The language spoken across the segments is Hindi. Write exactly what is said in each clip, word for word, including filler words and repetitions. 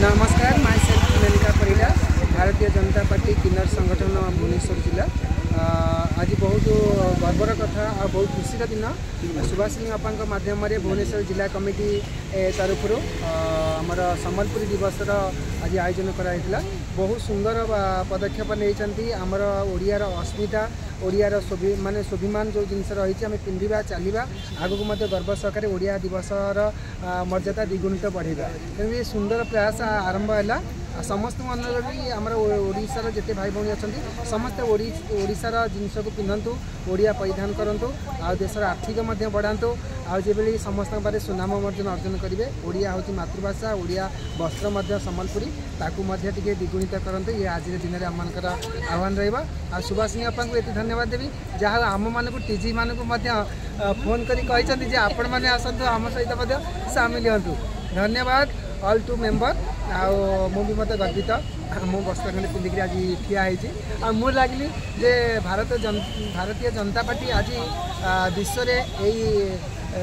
नमस्कार, my self Maneka Parida, Bharatiya Janata party किन्नर संगठन भुवनेश्वर जिला। आज बहुत गर्वर कथा और बहुत खुशी दिन सुभाषिनी अप्पा माध्यम भुवनेश्वर जिला कमिटी तरफ आमर सम्बलपुरी दिवस आज आयोजन कराइला। बहुत सुंदर पदक्षेप नहीं आमर ओडियार अस्मिता ओडियार स्वाभि माने स्वाभिमान जो जिनस रही आम पिंधा चलवा आगक गर्व सहकार ओडिया दिवसर मर्यादा द्विगुणित बढ़ेगा। तेणु सुंदर प्रयास आरंभ है। समस्त मन भी आम ओडिशार जिते भाई भौणी अच्छा समस्ते ओडिशार जिनस को पिंधतु ओडिया परिधान करूँ आ देशर आर्थिक बढ़ातु आजि समस्त बारे सुनाम अर्जन अर्जन करेंगे। ओडिया हूँ मातृभाषा ओडिया वस्त्र सम्बलपुरी ताकू द्विगुणित करते ये आज दिन में आम आह्वान रहा। आ सुभाषिनी अप्पा को ये धन्यवाद देवी जहाँ आम मान टीजी मान फोन कर आपण मैंने आसतु आम सहित सामिल हूँ। धन्यवाद ऑल टू मेंबर मुझे मत गर्वित मो वस्त्र खंडे पिंधिक आज ठिया मु लगली जे भारत जन भारतीय जनता पार्टी आज विश्व में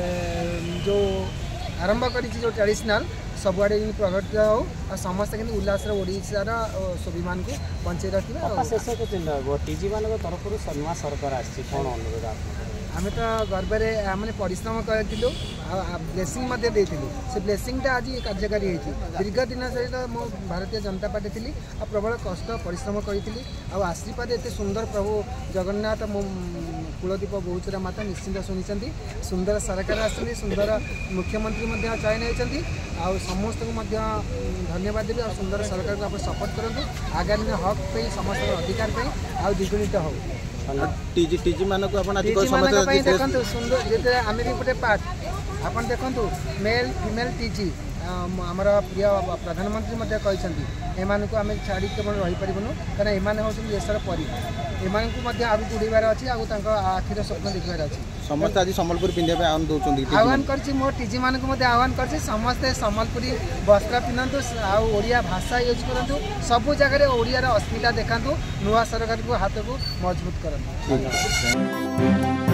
जो आरंभ कर जो ट्रेडिशनल सबुआड़े प्रगट हो समस्त उल्लास ओडिशार स्वाभिमान को बंचे रखा। शेष टीजी मान तरफ नुआ सरकार आनुरोध आम तो गर्व मैंने परिश्रम करूँ ब्लेसिंग से ब्लेसिंगटा आज कार्यकारी होती। दीर्घ दिन सहित मो भारतीय जनता पार्टी थी आ प्रबल कष्ट परिश्रम करी आशीर्वाद एत सुंदर प्रभु जगन्नाथ मो कुलदीप बहुचरा माता निश्चिंत शुणी सुंदर सरकार आसती सुंदर मुख्यमंत्री चयन होती आ समस्त को धन्यवाद देवी और सुंदर सरकार को आप सपोर्ट करूँ आगामी हक पे समस्त अधिकार पे आ द्विगुणित हो। टीजी टीजी मान को देखो सुंदर जिते आम भी गोटे पार्ट आप देखु मेल फीमेल टीजी आमर प्रिय प्रधानमंत्री कहते एम को आम छाड़ी केवल रहीपरूँ कारण एम हूँ देशर परी एम को आगे उड़ार अच्छी आखिर स्वप्न देखार अच्छी समस्त आज सम्बलपुरी पिंधा आह्वान दौरान आह्वान कर मो टीजी मान आह्वान कर समस्ते सम्बलपुरी वस्त्र पिंधतु ओडिया भाषा यूज करूँ सबू जगह ओडियार अस्मिता देखा नुआ सरकार को हाथ को मजबूत करूँ।